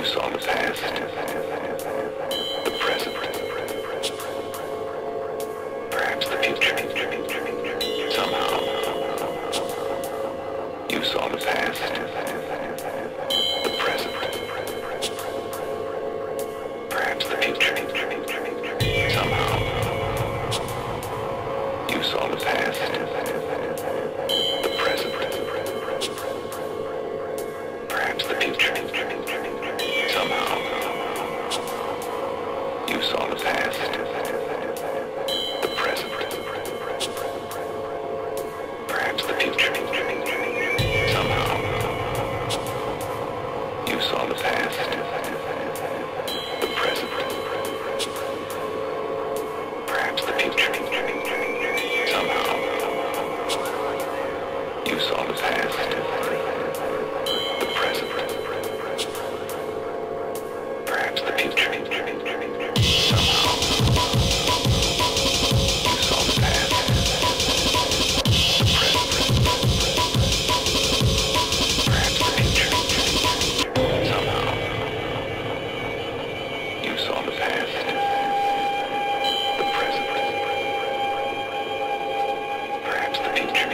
You saw the past, the present, perhaps the future. Somehow, you saw the past, the present, perhaps the future. Somehow, you saw the past, the present, perhaps the future. Somehow, you saw the past, the present, perhaps the future. Somehow, you saw the past, the present, perhaps the future. Somehow, you saw the past, the present, perhaps the future. Somehow, you saw the past, the present, perhaps the future. Somehow, you saw the past, the present, perhaps the future.